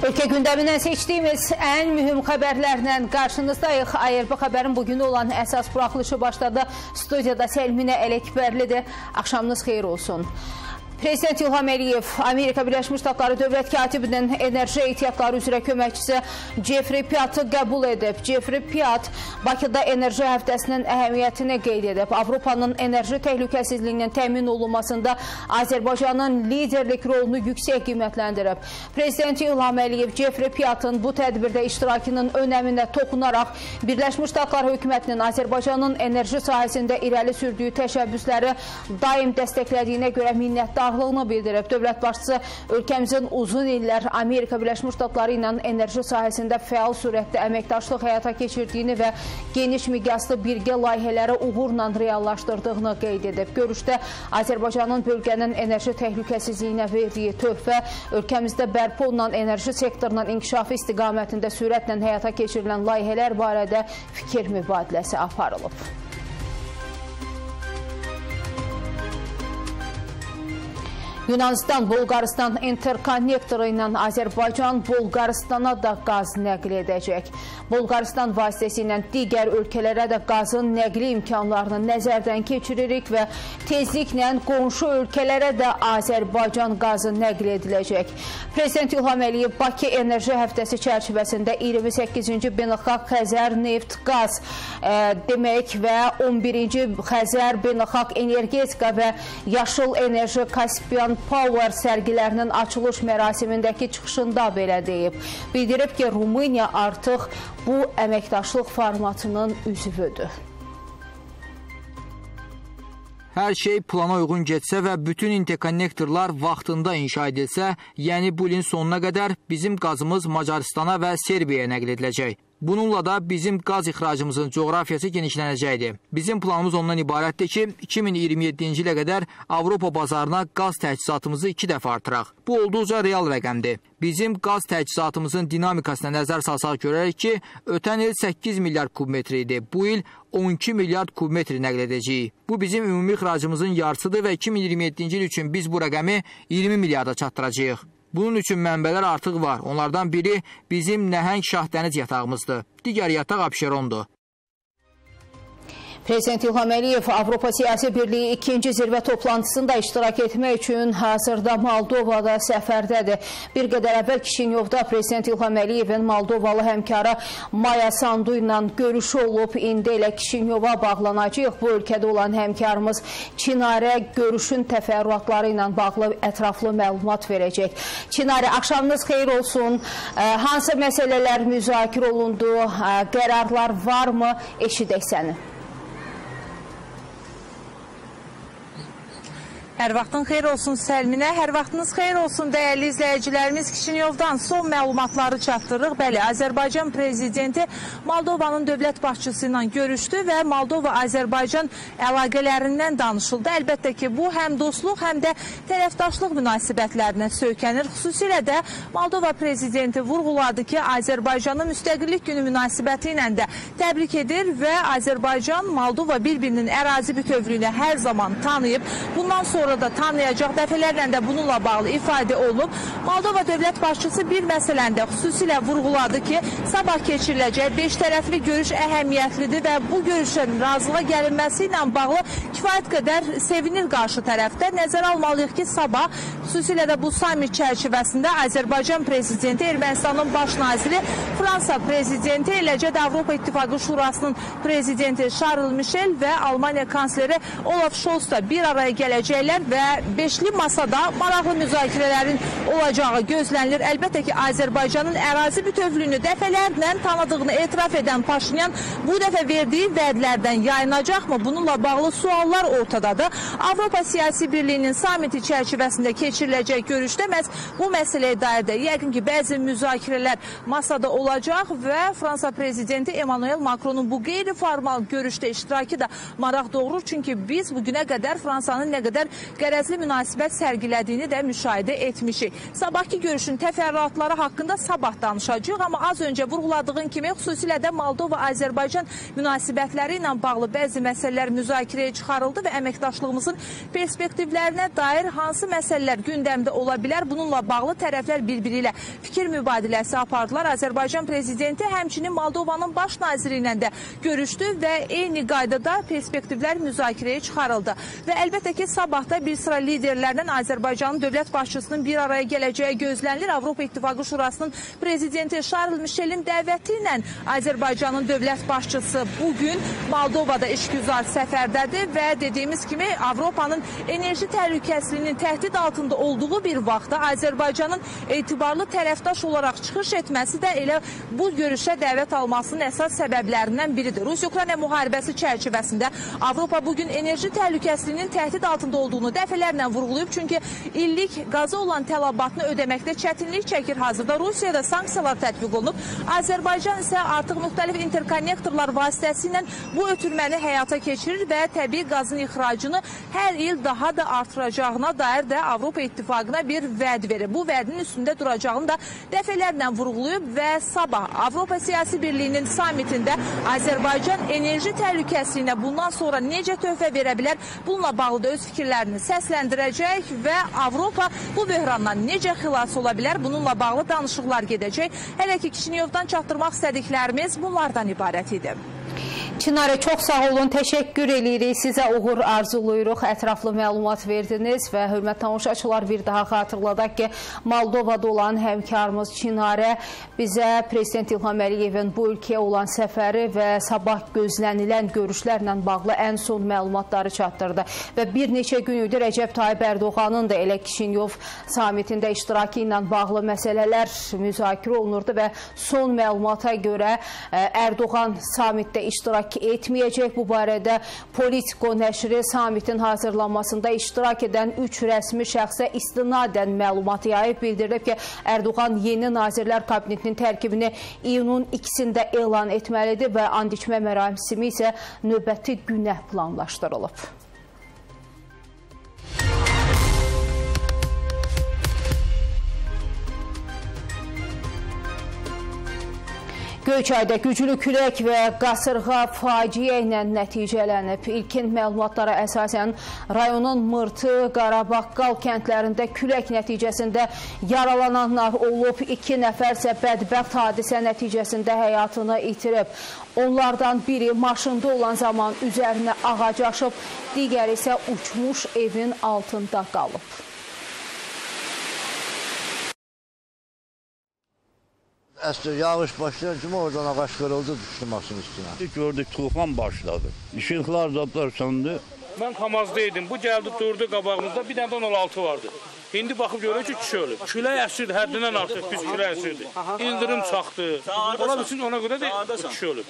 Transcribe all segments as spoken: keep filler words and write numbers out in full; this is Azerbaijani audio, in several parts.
Ölkə gündəmindən seçdiyimiz ən mühüm xəbərlərlə qarşınızdayıq. A R B xəbərin bugün olan əsas buraxılışı başladı. Studiyada Səlminə Ələkbərlidir. Axşamınız xeyir olsun. Prezident İlham Əliyev, Amerika Birləşmiş Ştatları Dövlət Katibinin enerji ehtiyatları üzrə köməkçisi Jeffrey Piatı qəbul edib. Jeffrey Piat Bakıda enerji həftəsinin əhəmiyyətini qeyd edib. Avropanın enerji təhlükəsizliyinin təmin olunmasında Azərbaycanın liderlik rolunu yüksək qiymətləndirib. Prezident İlham Əliyev, Jeffrey Piatın bu tədbirdə iştirakının önəminə toxunaraq Birləşmiş Ştatlar hökumətinin Azərbaycanın enerji sahəsində irəli sürdüyü təşəbbüsləri daim dəstəklədiyinə görə minnətdarlıq bildirib. Dövlət başçısı ölkəmizin uzun illər Amerika Birləşmiş Ştatları ilə enerji sahəsində fəal surətdə əməkdaşlıq həyata keçirdiyini və geniş miqyaslı birgə layihələri uğurla reallaşdırdığını qeyd edib. Görüşdə Azərbaycanın bölgənin enerji təhlükəsizliyinə verdiyi töhfə, ölkəmizdə bərpa olunan enerji sektorunun inkişafı istiqamətində sürətlə həyata keçirilən layihələr barədə fikir mübadiləsi aparılıb. Yunanistan-Bolqaristan interkonnektoru ilə Azərbaycan Bolqaristana da qaz nəql edəcək. Bolqaristan vasitəsilə digər ölkələrə də qazın nəqli imkanlarını nəzərdən keçiririk və tezliklə qonşu ölkələrə də Azərbaycan qazı nəql ediləcək. Prezident İlham Əliyev Bakı Enerji Həftəsi çərçivəsində iyirmi səkkizinci Beynəlxalq Xəzər Neft Qaz e, demək və on birinci Xəzər Beynəlxalq Energetika və Yaşıl Enerji Kaspiyan Power sərgilərinin açılış mərasimindəki çıxışında belə deyib. Bildirib ki, Rumıniya artıq bu əməkdaşlıq formatının üzvüdür. Hər şey plana uyğun getsə və bütün interkonnektorlar vaxtında inşa edilsə, yəni bu ilin sonuna qədər bizim qazımız Macaristana və Serbiyaya nəql ediləcək. Bununla da bizim qaz ixracımızın coğrafiyası genişlənəcəkdir. Bizim planımız ondan ibarətdir ki, iki min iyirmi yeddinci ilə qədər Avropa bazarına qaz təchizatımızı iki dəfə artıraq. Bu olduqca real rəqəmdir. Bizim qaz təchizatımızın dinamikasına nəzər salsaq görərik ki, ötən il səkkiz milyard kubmetr idi. Bu il on iki milyard kubmetr nəql edəcəyik. Bu bizim ümumi ixracımızın yarısıdır və iki min iyirmi yeddinci il üçün biz bu rəqəmi iyirmi milyarda çatdıracağıq. Bunun üçün mənbələr artıq var. Onlardan biri bizim nəhəng Şahdəniz yatağımızdır. Digər yataq Abşerondur. Prezident İlham Əliyev Avropa Siyasi Birliyi ikinci zirvə toplantısında iştirak etmək üçün hazırda Moldovada səfərdədir. Bir qədər əvvəl Kişinyovda Prezident İlham Əliyevin Moldovalı həmkarı Maya Sandu ilə görüşü olub. İndi elə Kişinyova bağlanacaq. Bu ölkədə olan həmkarımız Çinarə görüşün təfərrüatları ilə bağlı ətraflı məlumat verəcək. Çinarə, axşamınız xeyir olsun. Hansı məsələlər müzakirə olundu? Qərarlar varmı? Eşidək səni. Hər vaxtın xeyir olsun Səlminə, hər vaxtınız xeyir olsun dəyərli izləyicilərimiz. Kişinyovdan son məlumatları çatdırırıq. Bəli, Azərbaycan prezidenti Moldovanın dövlət başçısı ilə görüşdü və Moldova-Azərbaycan əlaqələrindən danışıldı. Əlbəttə ki, bu həm dostluq, həm də tərəfdaşlıq münasibətlərinə söykənir. Xüsusilə də Moldova prezidenti vurğuladı ki, Azərbaycanın müstəqillik günü münasibəti ilə də təbrik edir və Azərbaycan, Moldova bir-birinin ərazi bütövlüyünü hər zaman tanıyıb. Bundan sonra Sonra da tanıyacaq, dəfələrlə də bununla bağlı ifadə olub. Moldova dövlət başçısı bir məsələndə xüsusilə vurğuladı ki, sabah keçiriləcək beş tərəfli görüş əhəmiyyətlidir və bu görüşün razılığa gəlinməsi ilə bağlı kifayət qədər sevinir qarşı tərəfdə. Nəzərə almalıyıq ki, sabah xüsusilə də bu samit çərçivəsində Azərbaycan prezidenti, Ermənistanın baş naziri, Fransa prezidenti, eləcə də Avropa İttifaqı Şurasının prezidenti Charles Michel və Almaniya kansleri Olaf Scholz da bir araya gələcəklər və beşli masada maraqlı müzakirələrin olacağı gözlənilir. Əlbəttə ki, Azərbaycanın ərazi bütövlüyünü dəfələrlə tanıdığını etiraf edən Paşinyan bu dəfə verdiyi vədlərdən yayınacaqmı? Bununla bağlı suallar ortadadır. Avropa Siyasi Birliyinin samiti çərçivəsində keçiriləcək görüşdə məhz bu məsələyə dair də yəqin ki, bəzi müzakirələr masada olacaq və Fransa prezidenti Emmanuel Macronun bu qeyri-formal görüşdə iştirakı da maraq doğurur. Çünki biz bugünə qədər Fransanın nə qədər qərəzli münasibət sərgilədiyini də müşahidə etmişik. Sabahki görüşün təfərrüatları haqqında sabah danışacağıq, amma az öncə vurğuladığım kimi xüsusilə də Moldova-Azərbaycan münasibətləri ilə bağlı bəzi məsələlər müzakirəyə çıxarıldı və əməkdaşlığımızın perspektivlərinə dair hansı məsələlər gündəmdə ola bilər, bununla bağlı tərəflər bir-biri ilə fikir mübadiləsi apardılar. Azərbaycan prezidenti həmçinin Moldovanın baş naziri ilə də görüşdü və eyni qaydada perspektivlər müzakirəyə çıxarıldı. Və əlbəttə ki, sabahda bir sıra liderlərdən Azərbaycanın dövlət başçısının bir araya gələcəyi gözlənilir. Avropa İttifaqı Şurasının prezidenti Charles Michelin dəvəti ilə Azərbaycanın dövlət başçısı bugün Moldovada işgüzar səfərdədir və dediyimiz kimi Avropanın enerji təhlükəsizliyinin təhdid altında olduğu bir vaxtda Azərbaycanın etibarlı tərəfdaş olaraq çıxış etməsi də elə bu görüşə dəvət almasının əsas səbəblərindən biridir. Rusiya-Ukrayna müharibəsi çərçivəsində Avropa bugün enerji təhlükəsizliyinin təhdid altında olduğunu dəfələrlə vurğulayıb, çünki illik qaza olan tələbatını ödəməkdə çətinlik çəkir. Hazırda Rusiyada sanksiyalar tətbiq olunub. Azərbaycan isə artıq müxtəlif interkonnektorlar vasitəsilə bu ötürməni həyata keçirir və təbii qazın ixracını hər il daha da artıracağına dair də Avropa İttifaqına bir vəd verir. Bu vədin üstündə duracağını da dəfələrlə vurğulayıb və sabah Avropa Siyasi Birliyinin samitində Azərbaycan enerji təhlükəsizliyinə bundan sonra necə töhfə verə bilər, bununla bağlı da öz fikirlərini səsləndirəcək və Avropa bu böhrandan necə xilas ola bilər, bununla bağlı danışıqlar gedəcək. Hələ ki, Kişinyovdan çatdırmaq istədiklərimiz bunlardan ibarət idi. Çinarə, çox sağ olun, təşəkkür edirik, sizə uğur arzuluyuruq, ətraflı məlumat verdiniz və hörmət tamaşaçılar, bir daha xatırladaq ki, Moldovada olan həmkarımız Çinarə bizə Prezident İlham Əliyevin bu ölkəyə olan səfəri və sabah gözlənilən görüşlərlə bağlı ən son məlumatları çatdırdı və bir neçə gün idi Rəcəb Tayyib Ərdoğanın da elə Kişinyov samitində iştirakı ilə bağlı məsələlər müzakirə olunurdu və son məlumata görə Ərdoğan samitdə iştirak etməyəcək. Bu barədə Politico nəşri samitin hazırlanmasında iştirak edən üç rəsmi şəxsə istinadən məlumat yayıb, bildirilib ki, Ərdoğan yeni Nazirlər Kabinetinin tərkibini iyunun ikisində elan etməlidir və and içmə mərasimi isə növbəti günə planlaşdırılıb. Göyçayda güclü külək və qasırğa faciə ilə nəticələnib. İlkin məlumatlara əsasən rayonun Mırtı, Qarabaqqal kəndlərində külək nəticəsində yaralananlar olub, iki nəfər isə bədbəxt hadisə nəticəsində həyatını itirib. Onlardan biri maşında olan zaman üzərinə ağac aşıb, digəri isə uçmuş evin altında qalıb. Əslində yağış başlayan kimi oradan ağaç qırıldı, düşdü maşının üstünə. Gördük, tufan başladı. İşıqlar zablar söndü. Mən Kamazdaydım. Bu gəldi, durdu qabağımızda. Bir dənə də on altı vardı. İndi baxıb görürük ki, kişi ölüb. Külək əsirdi, həddindən artıq pis külək əsirdi. İldirim çaxdı. Ola bilsin, ona görə də kişi ölüb.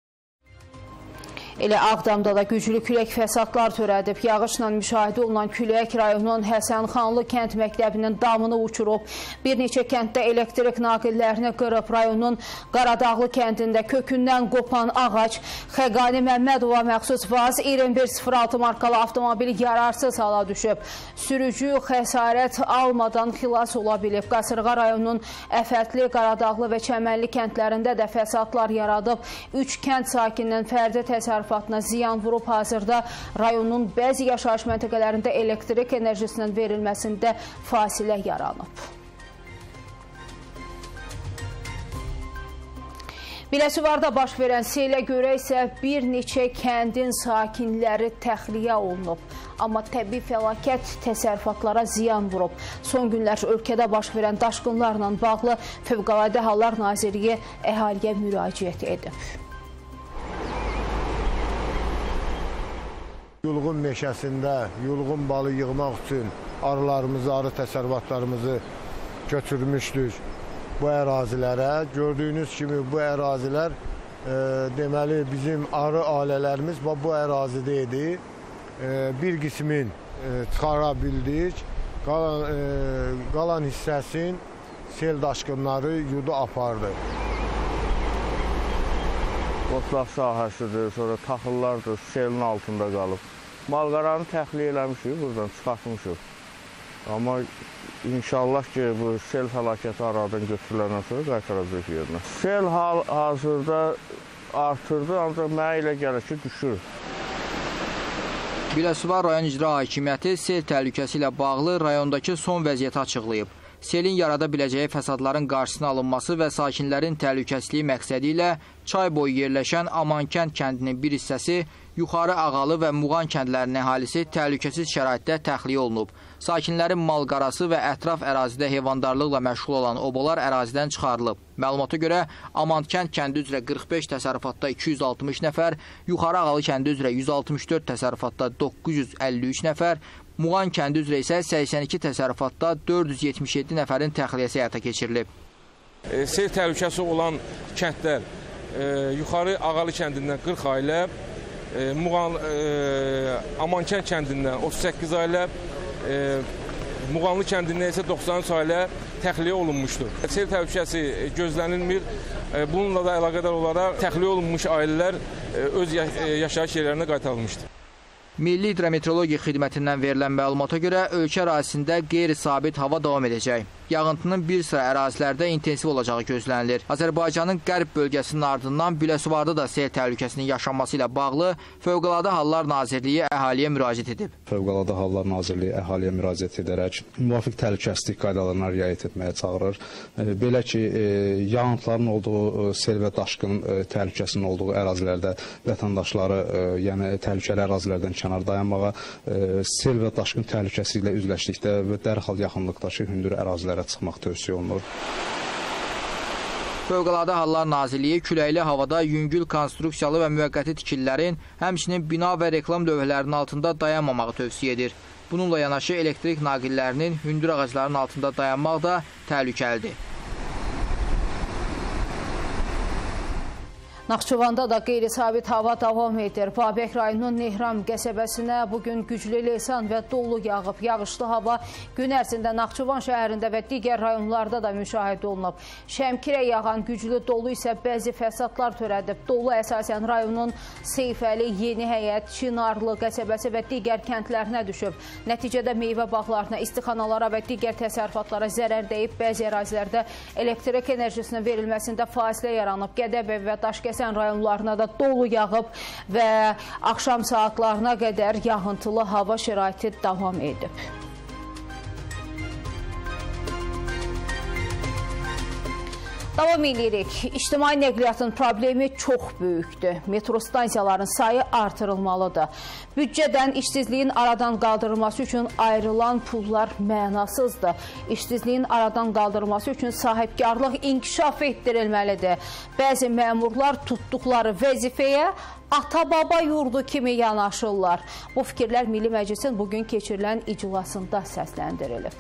Elə Ağdamda da güclü külək fəsadlar törədib. Yağışla müşahidə olunan külək rayonun Həsənxanlı kənd məktəbinin damını uçurub. Bir neçə kənddə elektrik naqillərini qırıb. Rayonun Qaradağlı kəndində kökündən qopan ağac, Xəqani Məmmədova məxsus Vaz iyirmi bir sıfır altı markalı avtomobil yararsız hala düşüb. Sürücü xəsarət almadan xilas ola bilib. Qasırğa rayonunun Əfətli, Qaradağlı və Çəmənli kəndlərində də fəsadlar yaradıb. Üç kənd sakininin fərdi təsərrüfatına ziyan vurub. Hazırda rayonun bəzi yaşayış məntəqələrində elektrik enerjisinin verilməsində fasilə yaranıb. Biləsuvarda baş verən selə görə isə bir neçə kəndin sakinləri təxliyə olunub. Amma təbii fəlakət təsərrüfatlara ziyan vurub. Son günlər ölkədə baş verən daşqınlarla bağlı Fövqəladə Hallar Nazirliyi əhaliyə müraciət edib. Yulğun meşəsində yulğun balı yığmaq üçün arılarımızı, arı təsərrüfatlarımızı götürmüşdük bu ərazilərə. Gördüyünüz kimi bu ərazilər e, deməli bizim arı ailələrimiz bu ərazidə idi. E, bir qismin e, çıxara bildik. Qalan, e, qalan hissəsin sel daşqınları yudu apardı. Otlaq sahəsidir, sonra taxıllardır, selin altında qalıb. Malqaranı təxliyə eləmişik, buradan çıxartmışıq. Amma inşallah ki, bu sel fəlakəti aradan götürüləndən sonra qaytaracaq yerinə. Sel hal-hazırda artırdı, ancaq mənə elə gəlir ki, düşür. Biləsuvar rayon icra hakimiyyəti sel təhlükəsi ilə bağlı rayondakı son vəziyyəti açıqlayıb. Selin yarada biləcəyi fəsadların qarşısına alınması və sakinlərin təhlükəsizliyi məqsədi ilə çay boyu yerləşən Amankənd kəndinin bir hissəsi, Yuxarı Ağalı və Muğan kəndlərinin əhalisi təhlükəsiz şəraitdə təxliyə olunub. Sakinlərin mal-qarası və ətraf ərazidə heyvandarlıqla məşğul olan obalar ərazidən çıxarılıb. Məlumata görə Amankənd kəndi üzrə qırx beş təsərrüfatda iki yüz altmış nəfər, Yuxarı Ağalı kəndi üzrə yüz altmış dörd təsərrüfatda doqquz yüz əlli üç nəfər, Muğan kəndi üzrə isə səksən iki təsərrüfatda dörd yüz yetmiş yeddi nəfərin təxliyəsi həyata keçirilib. E, sel təhlükəsi olan kəndlər e, Yuxarı Ağalı kəndindən qırx ailə, e, Muğan, e, Amankənd kəndindən otuz səkkiz ailə, e, Muğanlı kəndindən isə doxsan üç ailə təxliyə olunmuşdur. Sel təhlükəsi gözlənilmir. E, bununla da əlaqədar olaraq təxliyə olunmuş ailələr e, öz yaşayış yerlərinə qaytarılmışdır. Milli Hidrometeorologiya Xidmətindən verilən məlumata görə ölkə ərazisində qeyri-sabit hava davam edəcək. Yağıntının bir sıra ərazilərdə intensiv olacağı gözlənilir. Azərbaycanın qərb bölgəsinin ardından Biləsuvarda da sel təhlükəsinin yaşanması ilə bağlı Fövqəladə Hallar Nazirliyi əhaliyə müraciət edib. Fövqəladə Hallar Nazirliyi əhaliyə müraciət edərək müvafiq təhlükəsizlik qaydalarına riayət etməyə çağırır. Belə ki, yağıntıların olduğu, sel və daşqın təhlükəsinin olduğu ərazilərdə vətəndaşları, yəni təhlükəli ərazilərdən kənar dayanmağa, sel və daşqın təhlükəsi ilə üzləşdikdə və dərhal yaxınlıqdakı hündür ərazilərə çıxmaq tövsiyə olunur. Fövqəladə Hallar Nazirliyi küləkli havada yüngül konstruksiyalı və müvəqqəti tikililərin, həmçinin bina və reklam lövhələrinin altında dayanmamağı tövsiyə edir. Bununla yanaşı elektrik naqillərinin hündür ağacların altında dayanmaq da təhlükəlidir. Naxçıvanda da qeyri-sabit hava davam edir. Babək rayonunun Nehram qəsəbəsinə bugün güclü leysan və dolu yağıb. Yağışlı hava gün ərzində Naxçıvan şəhərində və digər rayonlarda da müşahidə olunub. Şəmkirə yağan güclü dolu isə bəzi fəsadlar törədib. Dolu əsasən rayonun Seyfəli, Yeni Həyət, Çinarlı qəsəbəsi və digər kəndlərinə düşüb. Nəticədə meyvə bağlarına, istixanalara və digər təsərrüfatlara zərər dəyib. Bəzi ərazilərdə elektrik enerjisinin verilməsində fasilə yaranıb. Gədəbəv və Daşkəsən rayonlarına da dolu yağıb və axşam saatlarına qədər yağıntılı hava şəraiti davam edib. Davam edirik. İctimai nəqliyyatın problemi çox böyükdür. Metro stansiyaların sayı artırılmalıdır. Büdcədən işsizliyin aradan qaldırılması üçün ayrılan pullar mənasızdır. İşsizliyin aradan qaldırılması üçün sahibkarlıq inkişaf etdirilməlidir. Bəzi məmurlar tutduqları vəzifəyə ata-baba yurdu kimi yanaşırlar. Bu fikirlər Milli Məclisin bugün keçirilən iclasında səsləndirilib.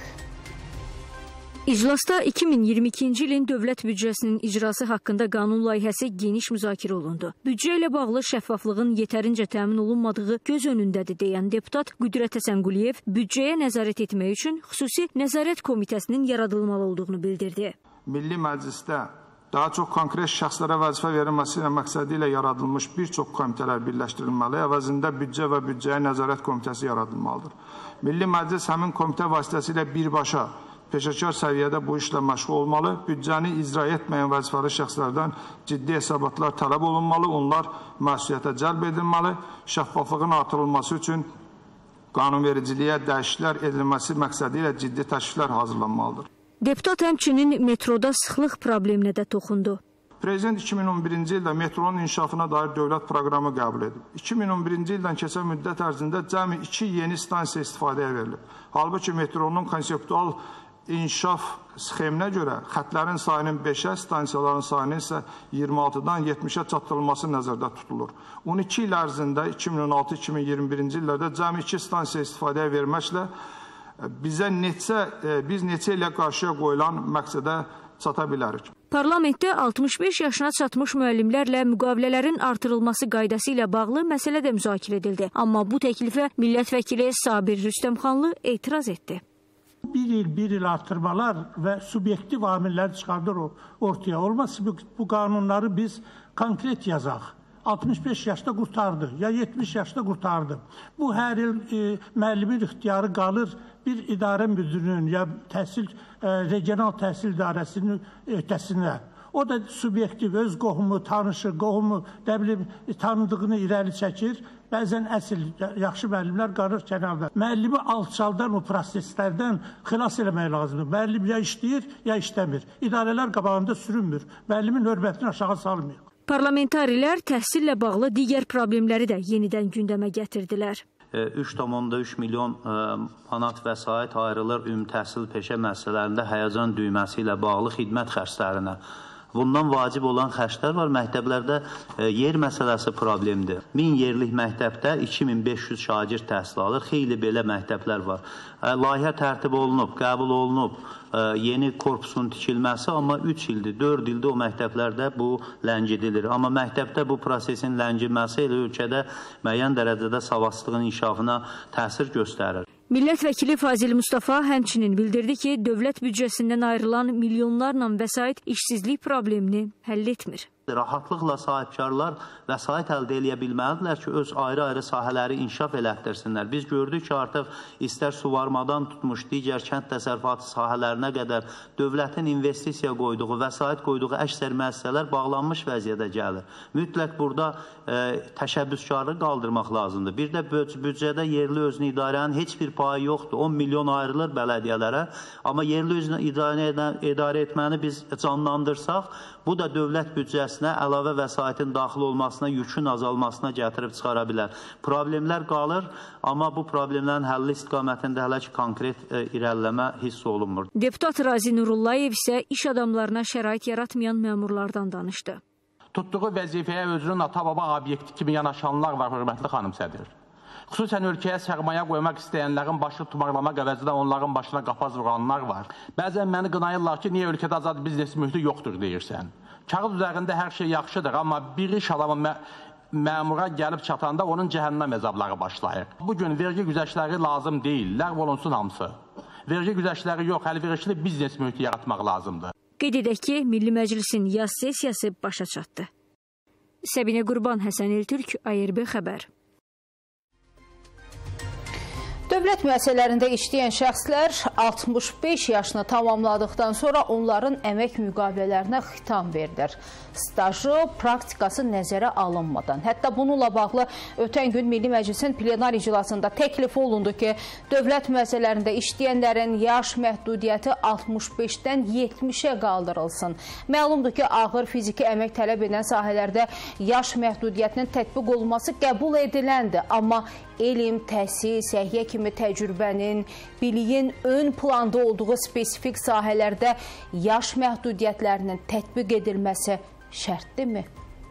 İclasda iki min iyirmi ikinci ilin dövlət büdcəsinin icrası haqqında qanun layihəsi geniş müzakirə olundu. Büdcə ilə bağlı şəffaflığın yetərincə təmin olunmadığı göz önündədir deyən deputat Qüdrət Həsənquliyev büdcəyə nəzarət etmək üçün xüsusi nəzarət komitəsinin yaradılmalı olduğunu bildirdi. Milli Məclisdə daha çox konkret şəxslərə vəzifə verilməsi ilə məqsədi ilə yaradılmış bir çox komitələr birləşdirilməli, əvəzində büdcə və büdcəyə nəzarət komitəsi yaradılmalıdır. Milli Məclis həmin komitə vasitəsilə birbaşa peşəkar səviyyədə bu işlə məşğul olmalı, büdcəni icra etməyən vəzifəli şəxslərdən ciddi hesabatlar tələb olunmalı, onlar məsuliyyətə cəlb edilməli, şəffaflığın artırılması üçün qanunvericiliyə dəyişikliklər edilməsi məqsədi ilə ciddi təkliflər hazırlanmalıdır. Deputat həmçinin metroda sıxlıq probleminə də toxundu. Prezident iki min on birinci ildə metronun inkişafına dair dövlət proqramı qəbul edib. iki min on birinci ildən keçən müddət ərzində cəmi iki yeni stansiya istifadəyə verilib. Halbuki metronun konseptual İnkişaf sxeminə görə xətlərin sayının beşə, stansiyaların sayının isə iyirmi altıdan yetmişə çatdırılması nəzərdə tutulur. on iki il ərzində iki min on altı iki min iyirmi birinci illərdə cəmi iki stansiya istifadəyə verməklə bizə neçə, biz neçə ilə qarşıya qoyulan məqsədə çata bilərik. Parlamentdə altmış beş yaşına çatmış müəllimlərlə müqavilələrin artırılması qaydası ilə bağlı məsələ də müzakirə edildi. Amma bu təklifə millət vəkili Sabir Rüstəmxanlı etiraz etdi. Bir il, bir il artırmalar və subyektiv amillər çıxardır ortaya. Olmazsa bu, bu qanunları biz konkret yazaq. altmış beş yaşda qurtardı, ya yetmiş yaşda qurtardı. Bu hər il e, müəllimin ixtiyarı qalır bir idarə müdürünün ya təhsil, e, regional təhsil idarəsinin öhdəsinə. O da subyektiv, öz qohumu, tanışı, qohumu, nə bilim, tanıdığını irəli çəkir. Bəzən əsl yaxşı müəllimlər qalır kənarda. Müəllimi alçaldan o proseslərdən xilas eləmək lazımdır. Müəllim ya işləyir, ya işləmir. İdarələr qabağında sürünmür. Müəllimin hörmətini aşağı salmıyor. Parlamentarilər təhsillə bağlı digər problemləri də yenidən gündəmə gətirdilər. üç tam üç milyon manat vəsait ayrılır ümumi təhsil peşə müəssisələrində həyəcan düyməsi ilə bağlı xidmət xərclərinə. Bundan vacib olan xərclər var. Məktəblərdə yer məsələsi problemdir. min yerlik məktəbdə iki min beş yüz şagird təhsil alır. Xeyli belə məktəblər var. Layihə tərtib olunub, qəbul olunub, yeni korpusun tikilməsi, amma üç ildir, dörd ildir o məktəblərdə bu ləngidilir. Amma məktəbdə bu prosesin lənginməsi elə ölkədə müəyyən dərəcədə savadsızlığın inkişafına təsir göstərir. Millət vəkili Fazil Mustafa həmçinin bildirdi ki, dövlət büdcəsindən ayrılan milyonlarla vəsait işsizlik problemini həll etmir. Rahatlıqla sahibkarlar vəsait əldə edə bilməlidirlər ki, öz ayrı-ayrı sahələri inkişaf elətdirsinlər. Biz gördük ki, artıq istər suvarmadan tutmuş digər kənd təsərrüfatı sahələrinə qədər dövlətin investisiya qoyduğu, vəsait qoyduğu əksər müəssisələr bağlanmış vəziyyətə gəlir. Mütləq burada e, təşəbbüskarlığı qaldırmaq lazımdır. Bir də büdcədə yerli özünü idarənin heç bir payı yoxdur. on milyon ayrılır bələdiyyələrə, amma yerli özünü idarə, idarə etməni biz canlandırsaq, bu da dövlət büdcəsinə əlavə vəsaitin daxil olmasına, yükün azalmasına gətirib çıxara bilər. Problemlər qalır, amma bu problemlərin həlli istiqamətində hələ ki konkret e, irəliləmə hiss olunmur. Deputat Razi Nurullayev isə iş adamlarına şərait yaratmayan məmurlardan danışdı. Tutduğu vəzifəyə özünün ata-baba obyekti kimi yanaşanlar var, hörmətli xanım sədr. Xüsusən ölkəyə sərmayə qoymaq istəyənlərin başı tumarlamaq əvəzində onların başına qapaz vuranlar var. Bəzən məni qınayırlar ki, niyə ölkədə azad biznes mühiti yoxdur deyirsən. Kağız üzərində hər şey yaxşıdır, amma bir iş adamı mə məmura gəlib çatanda onun cəhənnəm əzabları başlayır. Bugün vergi güzəştləri lazım deyil, ləğv olunsun hamısı. Vergi güzəştləri yox, əlverişli biznes mühiti yaratmaq lazımdır. Qeyd edək ki, Milli Məclisin yaz sessiyası başa çatdı. Səbinə Qurban, Həsən Eltürk, A R B xəbər. Dövlət müəssisələrində işləyən şəxslər altmış beş yaşını tamamladıqdan sonra onların əmək müqavilələrinə xitam verilir. Stajı, praktikası nəzərə alınmadan. Hətta bununla bağlı ötən gün Milli Məclisin plenar iclasında təklif olundu ki, dövlət müəssisələrində işləyənlərin yaş məhdudiyyəti altmış beşdən yetmişə qaldırılsın. Məlumdur ki, ağır fiziki əmək tələb edən sahələrdə yaş məhdudiyyətinin tətbiq olunması qəbul ediləndir. Amma elm, təhsil, səhiyyə kimi təcrübənin, biliyin ön planda olduğu spesifik sahələrdə yaş məhdudiyyətlərinin tətbiq edilməsi şərtdirmi?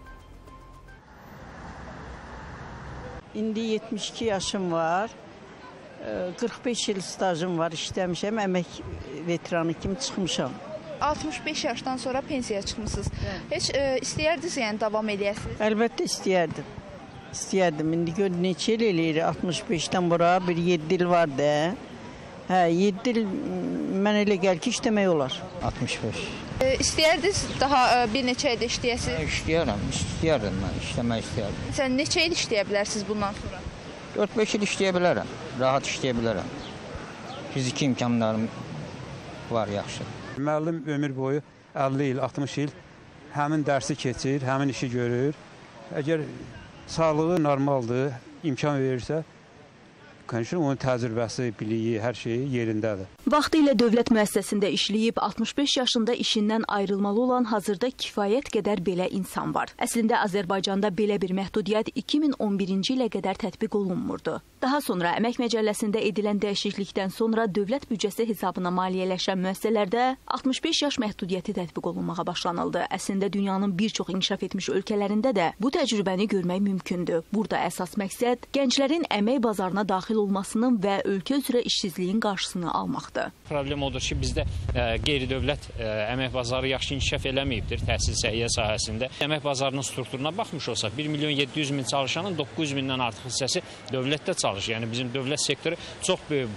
İndi yetmiş iki yaşım var, qırx beş il stajım var, işləmişəm, əmək veteranı kimi çıxmışam. altmış beş yaşdan sonra pensiyaya çıxmışsınız. Heç e, istəyərdiniz yəni davam edəsiniz? Əlbəttə istəyərdim. İstəyərdim. İndi gör neçə il eləyir, altmış beşdən bura bir yeddi il var da. Hə, yeddi il mən elə gəl ki, işləmək olar. altmış beş. E, istəyərdiniz daha e, bir neçə ildə işləyəsiniz? İşləyərəm, istəyərdim mən, işləmək istəyərdim. Sən neçə il işləyə bilərsiniz bundan sonra? dörd beş il işləyə bilərəm, rahat işləyə bilərəm. Fiziki imkanlarım var, yaxşı. Müəllim ömür boyu əlli il, altmış il həmin dərsi keçir, həmin işi görür. Əgər sağlığı normaldır, imkan verirsə, onun təcrübəsi, biliyi, hər şeyi yerindədir. Vaxtilə dövlət müəssisəsində işləyib altmış beş yaşında işindən ayrılmalı olan hazırda kifayət qədər belə insan var. Əslində Azərbaycanda belə bir məhdudiyyət iki min on birinci ilə qədər tətbiq olunmurdu. Daha sonra Əmək Məcəlləsində edilən dəyişiklikdən sonra dövlət büdcəsi hesabına maliyyələşən müəssisələrdə altmış beş yaş məhdudiyyəti tətbiq olunmağa başlanıldı. Əslində dünyanın bir çox inkişaf etmiş ölkələrində də bu təcrübəni görmək mümkündür. Burada əsas məqsəd gənclərin əmək bazarına daxil olmasının və ölkə üzrə işsizliyin qarşısını almaqdır. Problem odur ki, bizdə e, qeyri-dövlət e, əmək bazarı yaxşı inkişaf eləməyibdir təhsil səhiyyə sahəsində. Əmək bazarının strukturuna baxmış olsaq, bir milyon yeddi yüz min çalışanın doqquz yüz mindən artıq hissəsi dövlətdə çalışır. Yəni bizim dövlət sektoru çox böyük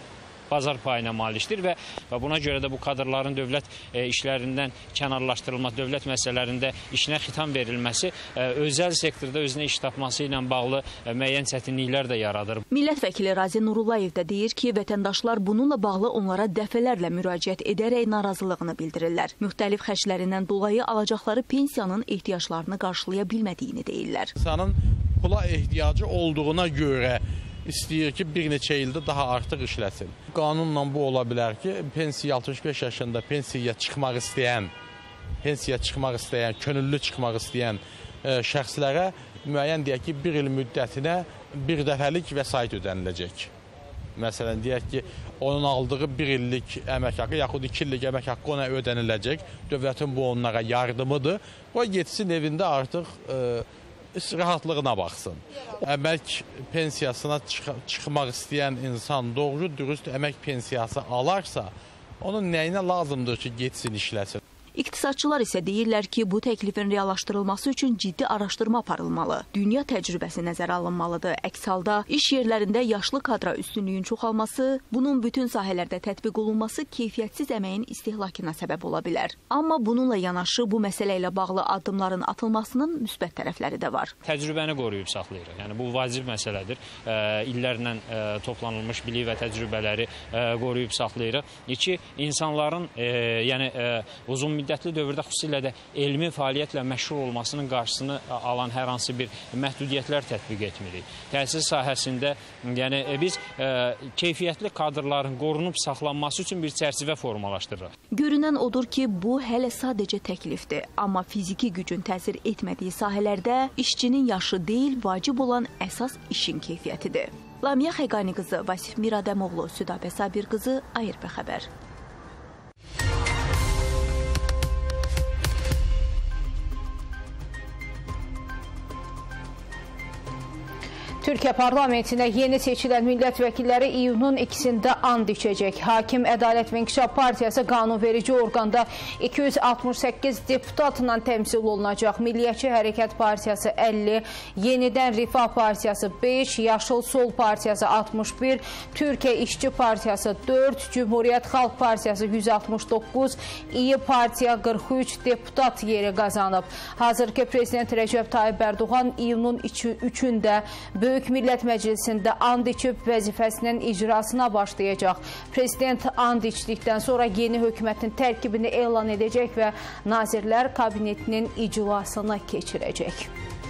bazar payına malikdir və buna görə də bu kadrların dövlət işlərindən kənarlaşdırılması, dövlət məsələlərində işinə xitam verilməsi özəl sektorda özünə iş tapması ilə bağlı müəyyən çətinliklər də yaradır. Millət vəkili Razi Nurullayev də deyir ki, vətəndaşlar bununla bağlı onlara dəfələrlə müraciət edərək narazılığını bildirirlər. Müxtəlif xərclərindən dolayı alacaqları pensiyanın ehtiyaclarını qarşılaya bilmədiyini deyirlər. İnsanın pula ehtiyacı olduğuna görə istəyir ki, bir neçə ildə daha artıq işləsin. Qanunla bu ola bilər ki, pensiya altmış beş yaşında pensiyaya çıxmaq istəyən, pensiyaya çıxmaq istəyən, könüllü çıxmaq istəyən e, şəxslərə müəyyən deyək ki, bir il müddətinə bir dəfəlik vəsait ödəniləcək. Məsələn, deyək ki, onun aldığı bir illik əmək haqqı, yaxud iki illik əmək haqqı ona ödəniləcək. Dövlətin bu onlara yardımıdır. O getsin evində artıq e, rahatlığına baxsın. Əmək pensiyasına çıx çıxmaq istəyən insan doğru dürüst əmək pensiyası alarsa, onun nəyinə lazımdır ki, getsin işləsin? İqtisadçılar isə deyirlər ki, bu təklifin reallaşdırılması üçün ciddi araşdırma aparılmalı. Dünya təcrübəsi nəzərə alınmalıdır. Əks halda iş yerlərində yaşlı kadra üstünlüyün çoxalması, bunun bütün sahələrdə tətbiq olunması keyfiyyətsiz əməyin istehlakına səbəb ola bilər. Amma bununla yanaşı bu məsələ ilə bağlı addımların atılmasının müsbət tərəfləri də var. Təcrübəni qoruyub saxlayırıq. Yəni bu vacib məsələdir. E, illərlə e, toplanılmış bilik və təcrübələri e, qoruyub saxlayırıq. İki, insanların e, yəni e, uzun müddətli dövrdə xüsusilə də elmi fəaliyyətlə məşğul olmasının qarşısını alan hər hansı bir məhdudiyyətlər tətbiq etmirik. Təhsil sahəsində yəni biz e, keyfiyyətli kadrların qorunub saxlanması üçün bir çərçivə formalaşdırırıq. Görünən odur ki, bu hələ sadəcə təklifdir. Amma fiziki gücün təsir etmədiyi sahələrdə işçinin yaşı deyil, vacib olan əsas işin keyfiyyətidir. Lamiya Xəqani qızı, Vasif Miradəmoğlu, Südabə Sabir qızı, A R B xəbər. Türkiyə parlamentinə yeni seçilən millət vəkilləri iyunun ikisində and içəcək. Hakim Ədalət və İnkişaf Partiyası qanunverici orqanda iki yüz altmış səkkiz deputatla təmsil olunacaq. Milliyyətçi Hərəkət Partiyası əlli, Yenidən Rifah Partiyası beş, Yaşıl Sol Partiyası altmış bir, Türkiyə İşçi Partiyası dörd, Cümhuriyyət Xalq Partiyası yüz altmış doqquz, İyi Partiya qırx üç deputat yeri qazanıb. Hazırki Prezident Rəcəb Tayyib Ərdoğan iyunun üçündə Böyük Millət Məclisində and içib vəzifəsinin icrasına başlayacaq. Prezident and içdikdən sonra yeni hökumətin tərkibini elan edəcək və Nazirlər Kabinetinin iclasına keçirəcək.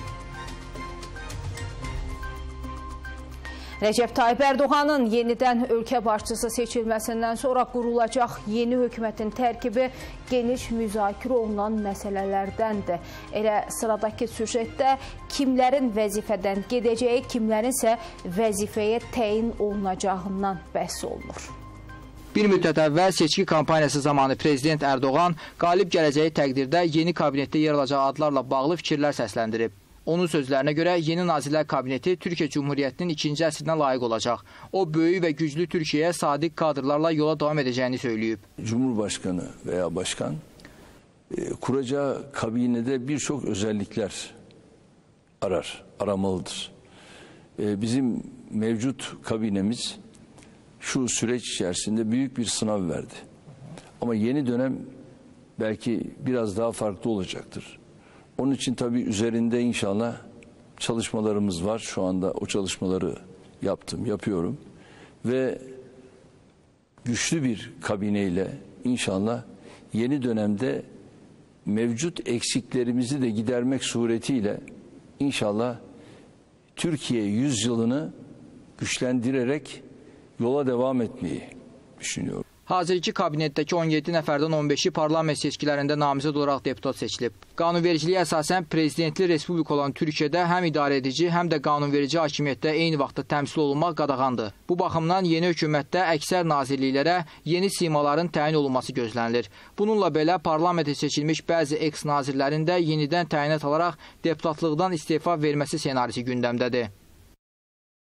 Rəcəb Tayyib Ərdoğanın yenidən ölkə başçısı seçilməsindən sonra qurulacaq yeni hökumətin tərkibi geniş müzakirə olunan məsələlərdəndir. Elə sıradakı süjetdə kimlərin vəzifədən gedəcəyi, kimlərin isə vəzifəyə təyin olunacağından bəhs olunur. Bir müddət əvvəl seçki kampaniyası zamanı Prezident Ərdoğan qalib gələcəyi təqdirdə yeni kabinetdə yer alacaq adlarla bağlı fikirlər səsləndirib. Onun sözlərinə görə yeni Nazirlər Kabineti Türkiyə Cumhuriyyətinin ikinci əsrinə layiq olacaq. O, böyük və güclü Türkiyəyə sadiq kadrlarla yola davam edəcəyini söyləyib. Cumhurbaşkanı veya başkan e, kuracağı kabinede birçok özellikler arar, aramalıdır. E, bizim mevcut kabinemiz şu süreç içerisinde büyük bir sınav verdi. Ama yeni dönem belki biraz daha farklı olacaktır. Onun için tabii üzerinde inşallah çalışmalarımız var. Şu anda o çalışmaları yaptım, yapıyorum. Ve güçlü bir kabineyle inşallah yeni dönemde mevcut eksiklerimizi de gidermek suretiyle inşallah Türkiye yüzyılını güçlendirerek yola devam etmeyi düşünüyorum. Hazırki kabinetdəki on yeddi nəfərdən on beşi parlament seçkilərində namizəd olaraq deputat seçilib. Qanunvericiliyə əsasən prezidentli respublika olan Türkiyədə həm idarə edici, həm də qanunverici hakimiyyətdə eyni vaxtda təmsil olunmaq qadağandır. Bu baxımdan yeni hökumətdə əksər nazirliklərə yeni simaların təyin olunması gözlənilir. Bununla belə parlamentə seçilmiş bəzi eks-nazirlərin də yenidən təyinat alaraq deputatlıqdan istefa verməsi senarisi gündəmdədir.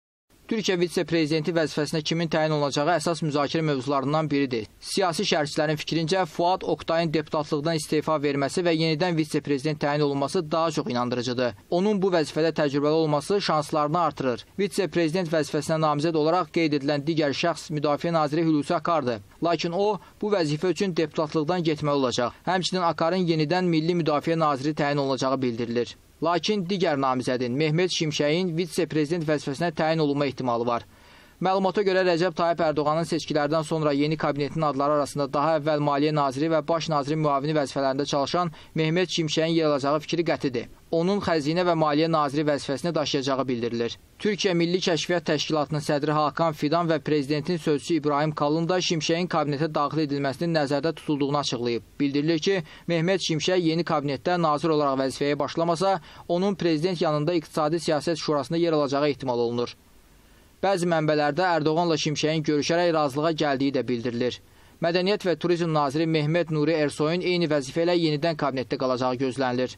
Türkiyə vitse-prezidenti vəzifəsinə kimin təyin olunacağı əsas müzakirə mövzularından biridir. Siyasi şərhçilərin fikrincə Fuad Oktayın deputatlıqdan istefa verməsi və yenidən vitse-prezident təyin olunması daha çox inandırıcıdır. Onun bu vəzifədə təcrübəli olması şanslarını artırır. Vitse-prezident vəzifəsinə namizəd olaraq qeyd edilən digər şəxs Müdafiə naziri Hulusi Akardır. Lakin o, bu vəzifə üçün deputatlıqdan getməli olacaq. Həmçinin Akarın yenidən Milli Müdafiə naziri təyin olunacağı bildirilir. Lakin digər namizədin Mehmet Şimşəyin vitse-prezident vəzifəsinə təyin olunma ehtimalı var. Məlumata görə Rəcəb Tayyip Ərdoğanın seçkilərdən sonra yeni kabinetin adları arasında daha əvvəl Maliyyə naziri və Baş naziri müavini vəzifələrində çalışan Mehmet Şimşəyin yer alacağı fikri qətidir. Onun xəzinə və maliyyə naziri vəzifəsini daşıyacağı bildirilir. Türkiyə Milli Kəşfiyyat Təşkilatının sədri Hakan Fidan və prezidentin sözçüsü İbrahim Kalın da Şimşəyin kabinetə daxil edilməsinin nəzərdə tutulduğunu açıqlayıb. Bildirilir ki, Mehmet Şimşək yeni kabinetdə nazir olaraq vəzifəyə başlamasa, onun prezident yanında İqtisadi Siyasət Şurasında yer alacağı ehtimal olunur. Bəzi mənbələrdə Ərdoğanla Şimşəyin görüşərək razılığa gəldiyi də bildirilir. Mədəniyyət və Turizm naziri Mehmet Nuri Ersoyun eyni vəzifə ilə yenidən kabinetdə qalacağı gözlənilir.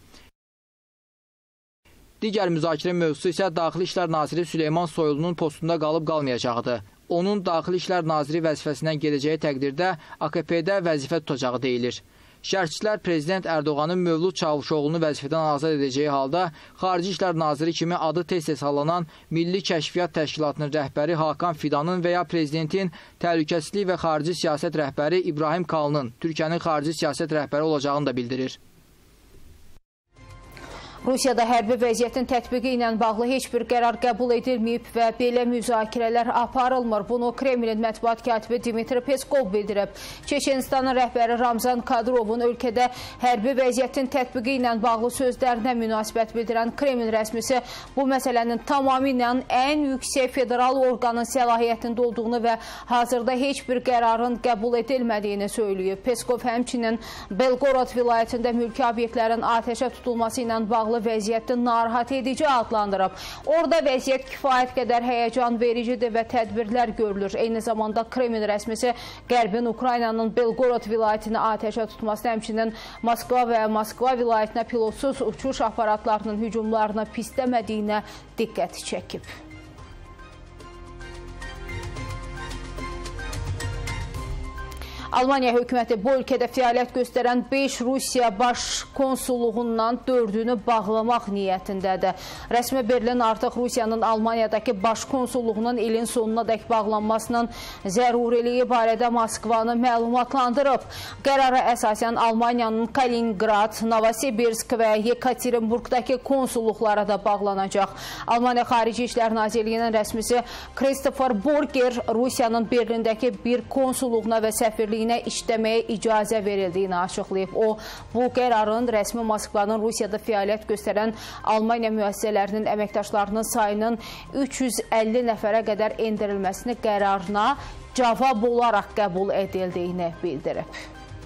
Digər müzakirə mövzusu isə Daxili İşlər naziri Süleyman Soyulunun postunda qalıb qalmayacağıdır. Onun Daxili İşlər naziri vəzifəsindən gedəcəyi təqdirdə A K P-də vəzifə tutacağı deyilir. Şərhçilər Prezident Ərdoğanın Mövlud Çavuşoğlunu vəzifədən azad edəcəyi halda Xarici İşlər naziri kimi adı tez-tez sallanan Milli Kəşfiyyat Təşkilatının rəhbəri Hakan Fidanın və ya Prezidentin Təhlükəsizlik və Xarici Siyasət rəhbəri İbrahim Kalının Türkiyənin xarici siyasət rəhbəri olacağını da bildirir. Rusiyada hərbi vəziyyətin tətbiqi ilə bağlı heç bir qərar qəbul edilməyib və belə müzakirələr aparılmır. Bunu Kremlin mətbuat katibi Dmitri Peskov bildirib. Çeçenistanın rəhbəri Ramzan Kadyrovun ölkədə hərbi vəziyyətin tətbiqi ilə bağlı sözlərinə münasibət bildirən Kremlin rəsmisi bu məsələnin tamamilə ən yüksək federal orqanın səlahiyyətində olduğunu və hazırda heç bir qərarın qəbul edilmədiyini söylüyor. Peskov həmçinin Belgorod vilayətində mülki obyektlərin atəşə tutulması ilə bağlı vəziyyəti narahat edici adlandırıb. Orada vəziyyət kifayət qədər həyəcan vericidir və tədbirlər görülür. Eyni zamanda Kremlin rəsmisi Qərbin Ukraynanın Belgorod vilayətini atəşə tutması, həmçinin Moskva və Moskva vilayətinə pilotsuz uçuş aparatlarının hücumlarını pisləmədiyinə diqqət çəkib. Almaniya hökuməti bu ölkədə fəaliyyət göstərən beş Rusiya baş konsulluğundan dördünü bağlamaq niyyətindədir. Rəsmi Berlin artıq Rusiyanın Almaniyadakı baş konsulluğunun ilin sonuna dək bağlanmasının zəruriliyi barədə Moskvanı məlumatlandırıb. Qərara əsasən Almaniyanın Kaliningrad, Novosibirsk və Yekaterinburgdakı konsulluqlara da bağlanacaq. Almaniya Xarici İşlər Nazirliyinin rəsmisi Christopher Borger Rusiyanın Berlindəki bir konsulluğuna və səfirliyinə işləməyə icazə verildiyini açıqlayıb. O, bu qərarın rəsmi Moskvanın Rusiyada fəaliyyət göstərən Almaniya müəssisələrinin əməkdaşlarının sayının üç yüz əlli nəfərə qədər endirilməsini qərarına cavab olaraq qəbul edildiyini bildirib.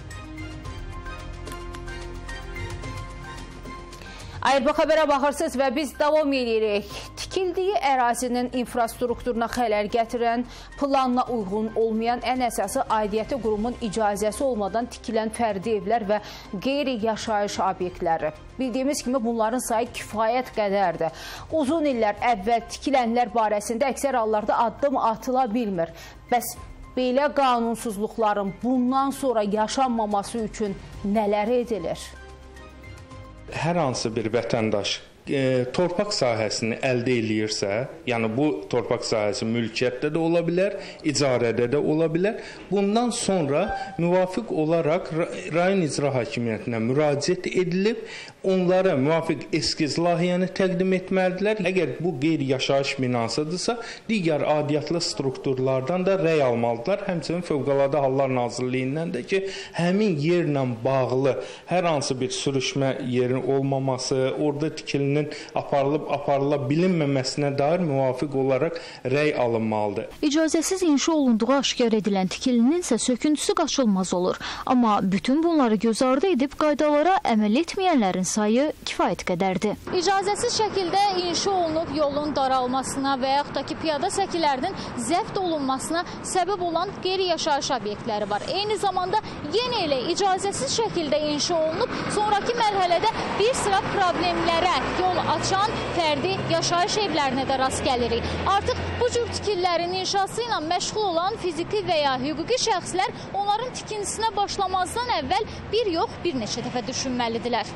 Ayırba xəbərə baxırsınız və biz davam edirik. Tikildiyi ərazinin infrastrukturuna xələl gətirən, planla uyğun olmayan, ən əsası aidiyyəti qurumun icazəsi olmadan tikilən fərdi evlər və qeyri-yaşayış obyektləri. Bildiyimiz kimi bunların sayı kifayət qədərdir. Uzun illər əvvəl tikilənlər barəsində əksər hallarda addım atıla bilmir. Bəs belə qanunsuzluqların bundan sonra yaşanmaması üçün nələr edilir? Hər hansı bir vətəndaş e, torpaq sahəsini əldə eləyirsə, yəni bu torpaq sahəsi mülkiyyətdə də ola bilər, icarədə də ola bilər. Bundan sonra müvafiq olaraq rayon icra hakimiyyətinə müraciət edilib, onlara müvafiq eskiz layihəni təqdim etməlidirlər. Əgər bu qeyri-yaşayış binasıdırsa, digər aidiyyatlı strukturlardan da rəy almalıdırlar. Həmçinin Fövqəladə Hallar Nazirliyindən də ki, həmin yerlə bağlı hər hansı bir sürüşmə yerin olmaması, orada tikilinin aparılıb aparıla bilinməməsinə dair müvafiq olaraq rəy alınmalıdır. İcazəsiz inşa olunduğu aşkar edilən tikilinin isə söküntüsü qaçılmaz olur. Amma bütün bunları göz ardı edib qaydalara əməl etməyənlərin sayı kifayət qədərdir. İcazəsiz şəkildə inşa olunub yolun daralmasına və yaxud da ki, piyada səkilərinin zəbt olunmasına səbəb olan qeyri-yaşayış obyektləri var. Eyni zamanda yenə elə icazəsiz şəkildə inşa olunub, sonraki mərhələdə bir sıra problemlərə yol yol açan fərdi yaşayış evlərinə də rast gəlirik. Artıq bu cür tikililərin inşası ilə məşğul olan fiziki və ya hüquqi şəxslər onların tikintisinə başlamazdan əvvəl bir yox, bir neçə dəfə düşünməlidirlər.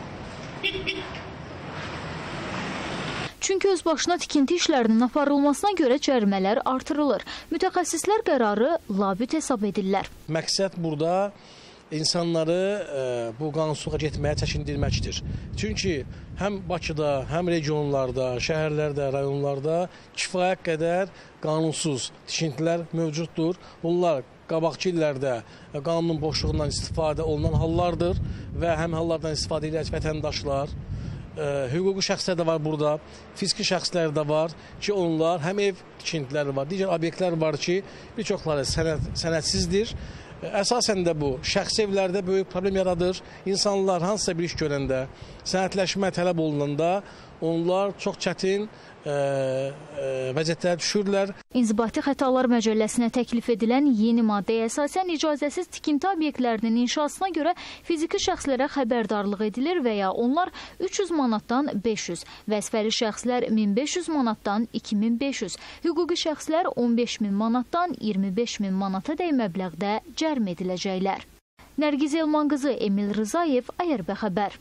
Çünki öz başına tikinti işlərinin aparılmasına görə cərimələr artırılır. Mütəxəssislər qərarı labüd hesab edirlər. Məqsəd burada insanları e, bu qanunsuzluğa getməyə çəkindirməkdir. Çünki həm Bakıda, həm regionlarda, şəhərlərdə, rayonlarda kifayət qədər qanunsuz tikintilər mövcuddur. Bunlar qabaqki illərdə qanunun boşluğundan istifadə olunan hallardır və həm hallardan istifadə edən vətəndaşlar, e, hüquqi şəxslər də var burada, fiziki şəxslər də var ki, onlar həm ev tikintiləri var, digər obyektlər var ki, bir çoxları sənəd, sənədsizdir. Əsasən də bu şəxsi evlərdə böyük problem yaradır. İnsanlar hansısa bir iş görəndə, sənədləşmə tələb olunanda onlar çox çətin e, e, vəziyyətlərə düşürlər. İnzibati Xətalar Məcəlləsinə təklif edilən yeni maddəyə əsasən icazəsiz tikinti obyektlərinin inşasına görə fiziki şəxslərə xəbərdarlıq edilir və ya onlar üç yüz manatdan beş yüz, vəzifəli şəxslər min beş yüz manatdan iki min beş yüz, hüquqi şəxslər on beş min manatdan iyirmi beş min manata dək məbləğdə cərm ediləcəklər. Nərgiz Elman qızı, Emil Rızayev, A R B xəbər.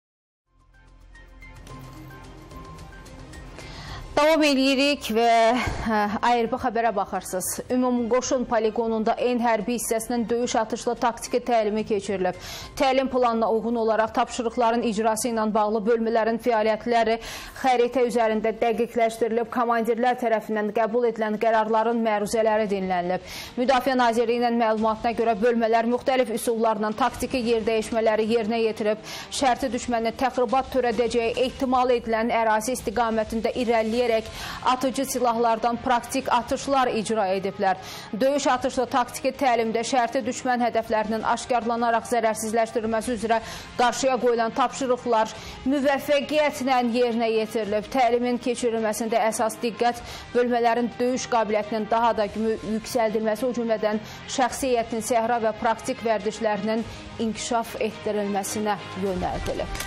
Davam edirik və A R B xəbərə baxırsınız. Ümumqoşun poligonunda en hərbi hissəsinin döyüş atışlı taktiki təlimi keçirilib. Təlim planına uyğun olaraq tapşırıqların icrası ilə bağlı bölmələrin fəaliyyətləri xəritə üzərində dəqiqləşdirilib, komandirlər tərəfindən qəbul edilən qərarların məruzələri dinlənilib. Müdafiə Nazirliyinin məlumatına görə bölmələr müxtəlif üsullarla taktiki yer dəyişmələri yerinə yetirib, şərti düşməni təxribat törədəcəyi ehtimal edilən ərazi istiqamətində irəliləyərək atıcı silahlardan praktik atışlar icra ediblər. Döyüş atışlı taktiki təlimdə şərti düşmən hədəflərinin aşkarlanaraq zərərsizləşdirilməsi üzrə qarşıya qoyulan tapşırıqlar müvəffəqiyyətlə yerinə yetirilib. Təlimin keçirilməsində əsas diqqət bölmələrin döyüş qabiliyyətinin daha da yüksəldilməsi, o cümlədən şəxsiyyətin səhra və praktik vərdişlərinin inkişaf etdirilməsinə yönəldilib.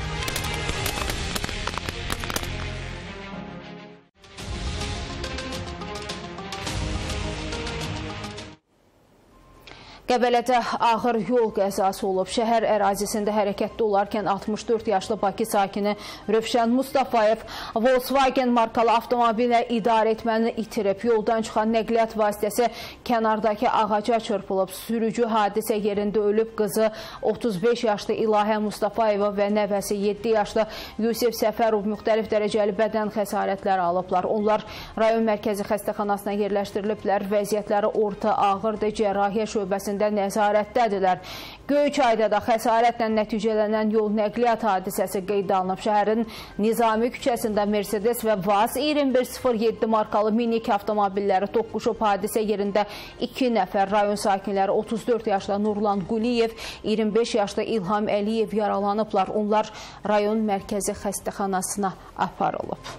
Qəbələdə ağır yol qəzası olub. Şəhər ərazisində hərəkətdə olarkən altmış dörd yaşlı Bakı sakini Rövşən Mustafayev Volkswagen markalı avtomobillə idarə etməni itirib. Yoldan çıxan nəqliyyat vasitəsi kənardakı ağaca çırpılıb. Sürücü hadisə yerində ölüb. Qızı otuz beş yaşlı İlahə Mustafayeva və nəvəsi yeddi yaşlı Yusif Səfərov müxtəlif dərəcəli bədən xəsarətləri alıblar. Onlar rayon mərkəzi xəstəxanasına yerləşdiriliblər. Vəziyyətləri orta ağırdır. Cərrahiyyə şöbəsində nəzarətdədirlər. Göyçayda da xəsarətlə nəticələnən yol nəqliyyat hadisəsi qeyd alınıb. Şəhərin Nizami küçəsində Mercedes və Vaz iyirmi bir sıfır yeddi markalı minik avtomobilləri toqquşub. Hadisə yerində iki nəfər rayon sakinləri otuz dörd yaşlı Nurlan Quliyev, iyirmi beş yaşlı İlham Əliyev yaralanıblar. Onlar rayon mərkəzi xəstəxanasına aparılıb.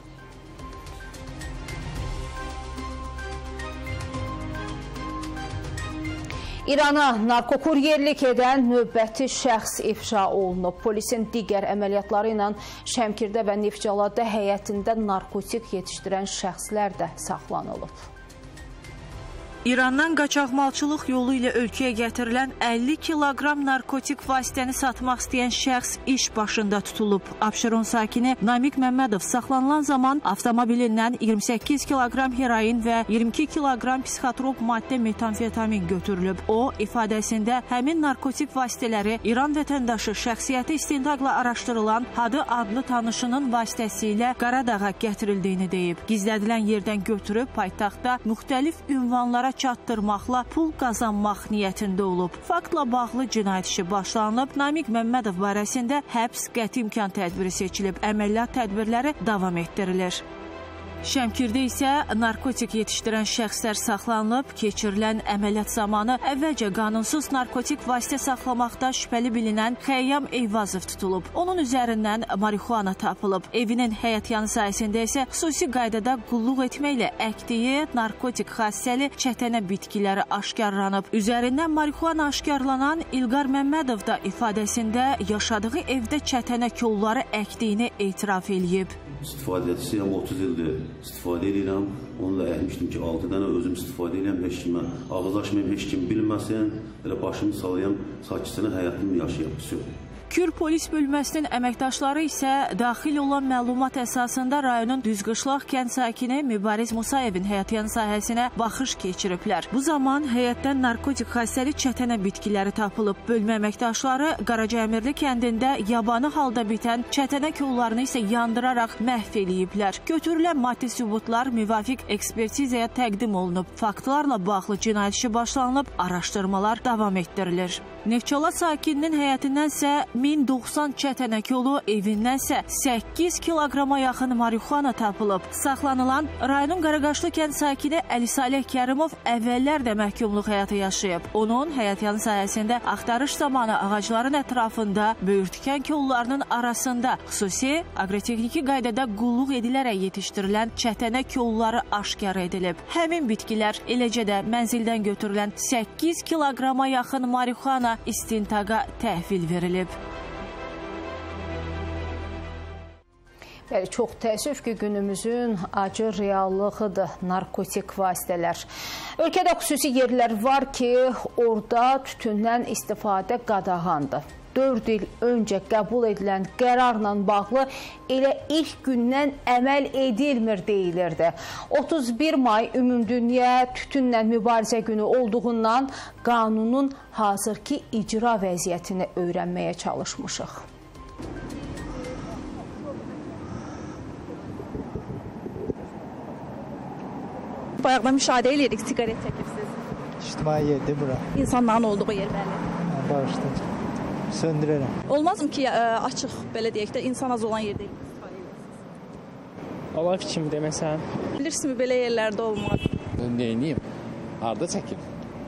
İrana narkokuryerlik edən növbəti şəxs ifşa olunub. Polisin digər əməliyyatları ilə Şəmkirdə və Neftçalada həyətində narkotik yetişdirən şəxslər də saxlanılıb. İrandan qaçaqmalçılıq yolu ilə ölkəyə gətirilən əlli kiloqram narkotik vasitəni satmaq istəyən şəxs iş başında tutulub. Abşeron sakini Namiq Məmmədov saxlanılan zaman avtomobilindən iyirmi səkkiz kiloqram heroin və iyirmi iki kiloqram psixotrop maddə metamfetamin götürülüb. O, ifadəsində həmin narkotik vasitələri İran vətəndaşı şəxsiyyəti istintaqla araşdırılan Hadı adlı tanışının vasitəsilə Qaradağa gətirildiyini deyib. Gizlədilən yerdən götürüb paytaxtda müxtəlif ünvanlara çatdırmaqla pul qazanmaq niyyətində olub. Faktla bağlı cinayət işi başlanılıb. Namiq Məmmədov barəsində həbs qəti imkan tədbiri seçilib. Əməliyyat tədbirləri davam etdirilir. Şəmkirdə isə narkotik yetişdirən şəxslər saxlanılıb, keçirilən əməliyyat zamanı əvvəlcə qanunsuz narkotik vasitə saxlamaqda şübhəli bilinən Xəyyam Eyvazov tutulub. Onun üzərindən marixuana tapılıb. Evinin həyətyanı sayəsində isə xüsusi qaydada qulluq etməklə əkdiyi narkotik xassəli çətənə bitkiləri aşkarlanıb. Üzərindən marixuana aşkarlanan İlqar Məmmədov da ifadəsində yaşadığı evdə çətənə kolları əkdiyini etiraf eləyib. İstifadəçisiyəm, otuz ildir istifadə edirəm. Onunla əhmişdim ki, altı dənə özüm istifadə edirəm, heç kimə ağız açmayım, heç kim bilməsin, elə başımı salayam, sakitcənə həyatımı yaşayam. Kür polis bölməsinin əməkdaşları isə daxil olan məlumat əsasında rayonun Düzqışlaq kənd sakini Mübariz Musayevin həyətyanı sahəsinə baxış keçiriblər. Bu zaman həyətdən narkotik xassəli çətənə bitkiləri tapılıb. Bölmə əməkdaşları Qaracəmirli kəndində yabanı halda bitən çətənə kollarını isə yandıraraq məhv eləyiblər. Götürülən maddi sübutlar müvafiq ekspertizaya təqdim olunub. Faktlarla bağlı cinayət işi başlanılıb, araşdırmalar davam etdirilir. Neftçala sakininin həyətindən min doxsan çətənə kolu, evindən isə səkkiz kiloqrama yaxın marixuana tapılıb. Saxlanılan rayonun Qaraqaşlı kənd sakini Əli Salih Kərimov əvvəllər də məhkumluq həyatı yaşayıb. Onun həyətyanı sayəsində axtarış zamanı ağacların ətrafında böyürtkən kollarının arasında xüsusi aqrotexniki qaydada qulluq edilərək yetişdirilən çətənə kolları aşkar edilib. Həmin bitkilər, eləcə də mənzildən götürülən səkkiz kiloqrama yaxın marixuana istintaqa təhvil verilib. Bəli, çox təəssüf ki, günümüzün acı reallığıdır narkotik vasitələr. Ölkədə xüsusi yerlər var ki, orada tütündən istifadə qadağandır. dörd il öncə qəbul edilən qərarla bağlı elə ilk gündən əməl edilmir deyilirdi. otuz bir may Ümumdünya Tütünlə Mübarizə Günü olduğundan qanunun hazırki icra vəziyyətini öyrənməyə çalışmışıq. Bayaqdan müşahidə edirik, siqaret çəkibsiz. İctimai yerdir bura. İnsanların olduğu yer bəli. Bağışdır. Söndürərəm. Olmazmı ki, açıq, belə deyək də, insan az olan yerdə istifadə edirsiniz? Allah fikrimi deməsən. Bilirsiniz, belə yerlərdə olmaz. Neyiniyim? Harada çəkim?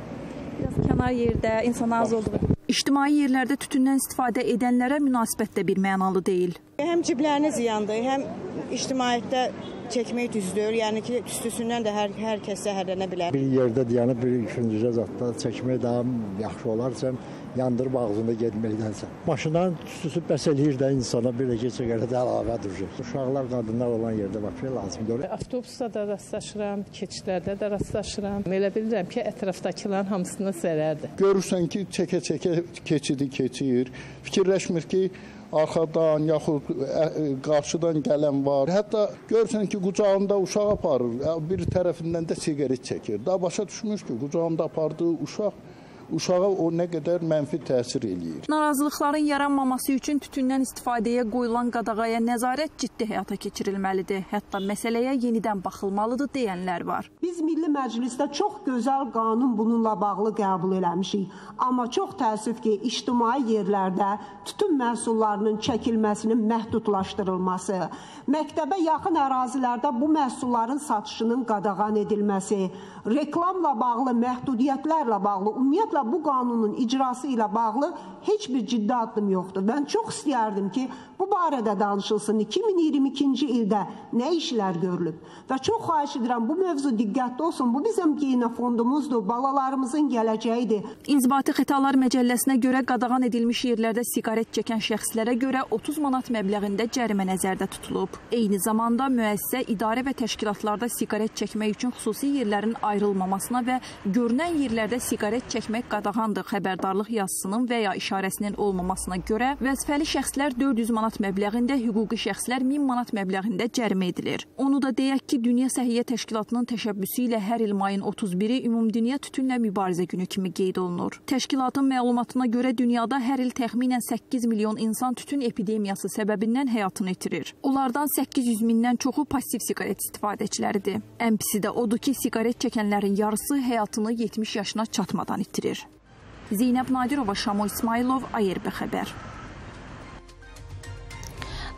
Biraz kənar yerdə, insan az olduğu. İctimai yerlərdə tütündən istifadə edənlərə münasibət də bir mənalı deyil. Həm ciblərinə ziyandır, həm ictimaiyyətdə çəkmək düzdür. Yəni ki, tüstüsündən də hər, hər kəs zəhərlənə bilər. Bir yerdə dayanıb bir üçüncü zətdə çəkmək daha yaxşı olarsa, yandırıb ağzında getməkdənsə. Maşından tüstüsü bəs eləyir də insana bir də keçə görə də əlavə duracaq. Uşaqlar, qadınlar olan yerdə bax, lazımdır. Avtobusda da rastlaşıram, keçidlərdə də rastlaşıram. Elə bilirəm ki, ətrafdakıların hamısına zərərdir. Görürsən ki, çəkə-çəkə keçidi keçir. Fikirləşmir ki, arxadan, yaxud qarşıdan gələn var. Hətta görürsən ki, qucağında uşaq aparır, bir tərəfindən də siqaret çəkir. Daha başa düşmür ki, qucağında apardığı uşaq uşağa o nə qədər mənfi təsir eləyir. Narazılıqların yaranmaması üçün tütündən istifadəyə qoyulan qadağaya nəzarət ciddi həyata keçirilməlidir. Hətta məsələyə yenidən baxılmalıdır deyənlər var. Biz Milli Məclisdə çox gözəl qanun bununla bağlı qəbul eləmişik. Amma çox təəssüf ki, ictimai yerlərdə tütün məhsullarının çəkilməsinin məhdudlaşdırılması, məktəbə yaxın ərazilərdə bu məhsulların satışının qadağan edilməsi, reklamla bağlı məhdudiyyətlərlə bağlı, ümumiyyətlə bu qanunun icrası ilə bağlı heç bir ciddi addım yoxdur. Mən çox istəyərdim ki, bu barədə danışılsın. iki min iyirmi ikinci ildə nə işlər görülüb? Və çox xahiş edirəm, bu mövzu diqqətli olsun. Bu bizim geyinə fondumuzdur, balalarımızın gələcəyidir. İnzibati Xətalar Məcəlləsinə görə qadağan edilmiş yerlərdə siqaret çəkən şəxslərə görə otuz manat məbləğində cərimə nəzərdə tutulub. Eyni zamanda müəssisə, idarə və təşkilatlarda siqaret çəkmək üçün xüsusi yerlərin ayrılmamasına və görünən yerlərdə siqaret çəkmək qadağandır xəbərdarlıq yazısının və ya işarəsinin olmamasına görə vəzifəli şəxslər dörd yüz manat məbləğində, hüquqi şəxslər min manat məbləğində cərimə edilir. Onu da deyək ki, Dünya Səhiyyə Təşkilatının təşəbbüsü ilə hər il mayın otuz biri Ümumdünya Tütünlə Mübarizə Günü kimi qeyd olunur. Təşkilatın məlumatına görə dünyada hər il təxminən səkkiz milyon insan tütün epidemiyası səbəbindən həyatını itirir. Onlardan səkkiz yüz mindən çoxu passiv siqaret istifadəçiləridir. Ən pisi də odur ki, siqaret çəkənlərin yarısı həyatını yetmiş yaşına çatmadan itirir. Zeynəb Nadirova, Şamo İsmailov, A R B xəbər.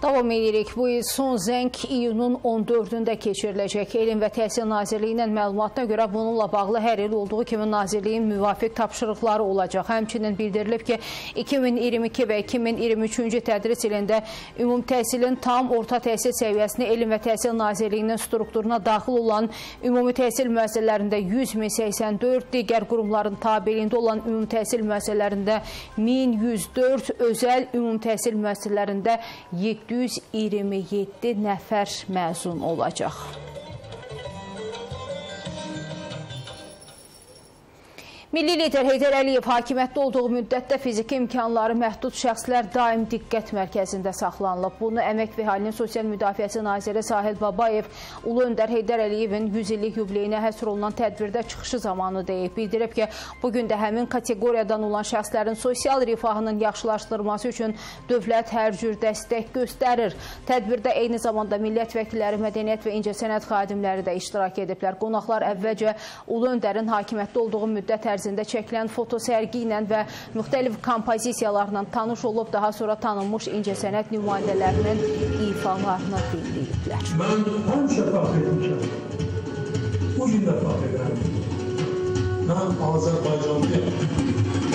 Davam edirik. Bu il son zəng iyunun on dördündə keçiriləcək. Elm və Təhsil Nazirliyinin məlumatına görə bununla bağlı hər il olduğu kimi Nazirliyin müvafiq tapşırıqları olacaq. Həmçinin bildirilib ki, iki min iyirmi iki və iki min iyirmi üçüncü tədris ilində ümumi təhsilin tam orta təhsil səviyyəsini Elm və Təhsil Nazirliyinin strukturuna daxil olan ümumi təhsil müəssisələrində yüz min səksən dörd, digər qurumların tabeliyində olan ümumi təhsil müəssisələrində min yüz dörd, özəl ümumi təhsil müəssisələrində yeddi yüz iyirmi yeddi nəfər məzun olacaq. Milli lider Heydər Əliyev hakimiyyətdə olduğu müddətdə fiziki imkanları məhdud şəxslər daim diqqət mərkəzində saxlanılıb. Bunu Əmək və Əhalinin Sosial Müdafiəsi Naziri Sahil Babayev Ulu Öndər Heydər Əliyevin yüz illik yubileyinə həsr olunan tədbirdə çıxışı zamanı deyib. Bildirib ki, bugün də həmin kateqoriyadan olan şəxslərin sosial rifahının yaxşılaşdırılması üçün dövlət hər cür dəstək göstərir. Tədbirdə eyni zamanda millət vəkilləri, mədəniyyət və incəsənət xadimləri də iştirak ediblər. Qonaqlar əvvəlcə Ulu Öndərin hakimiyyətdə olduğu müddət ərzində çəkilən fotosərgi ilə və müxtəlif kompozisiyalarla tanış olub, daha sonra tanınmış incəsənət nümayəndələrinin ifalarını dinləyiblər. Mən həmişə fəxr etmişəm. Bu gün də fəxr edirəm. Mən Azərbaycanlıyam.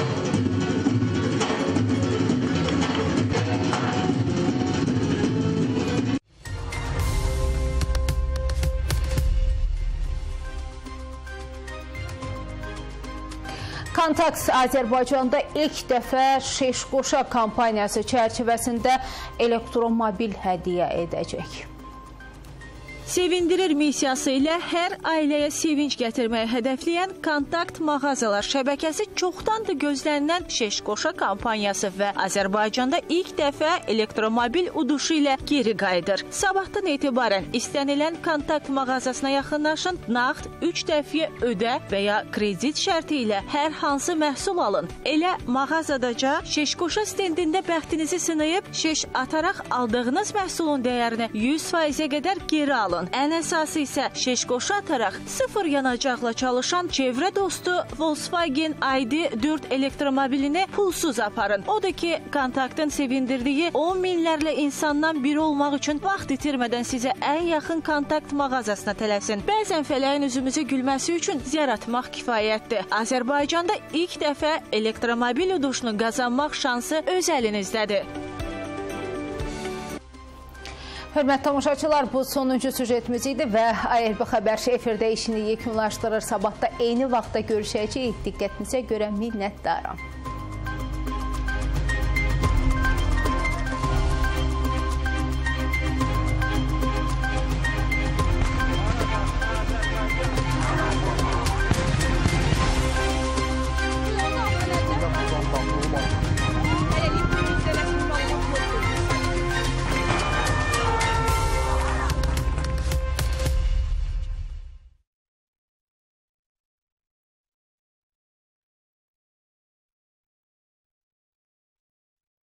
Kontakt Azərbaycanda ilk dəfə Şeşqoşa kampaniyası çərçivəsində elektromobil hədiyyə edəcək. Sevindirir missiyası ilə hər ailəyə sevinç gətirməyi hədəfləyən Kontakt mağazalar şəbəkəsi çoxdandır gözlənilən Şeşqoşa kampaniyası və Azərbaycanda ilk dəfə elektromobil uduşu ilə geri qayıdır. Sabahdan etibarən istənilən Kontakt mağazasına yaxınlaşın, nağd üç dəfə ödə və ya kredit şərti ilə hər hansı məhsul alın. Elə mağazadaca Şeşqoşa stendində bəxtinizi sınayıb, şeş ataraq aldığınız məhsulun dəyərini yüz faizə qədər geri alın. Ən əsası isə Şeşqoşa ataraq sıfır yanacaqla çalışan çevrə dostu Volkswagen I D dörd elektromobilini pulsuz aparın. O da ki, Kontaktın sevindirdiyi on minlərlə insandan biri olmaq üçün vaxt itirmədən sizə ən yaxın Kontakt mağazasına tələsin. Bəzən fələyin üzümüzü gülməsi üçün zər atmaq kifayətdir. Azərbaycanda ilk dəfə elektromobil uduşunu qazanmaq şansı öz əlinizdədir. Hörmətli tamaşaçılar, bu sonuncu süjetimiz idi və A R B Xəbər efirdə işini yekunlaşdırır. Sabahda eyni vaxtda görüşəcəyik. Diqqətinizə görə minnətdaram.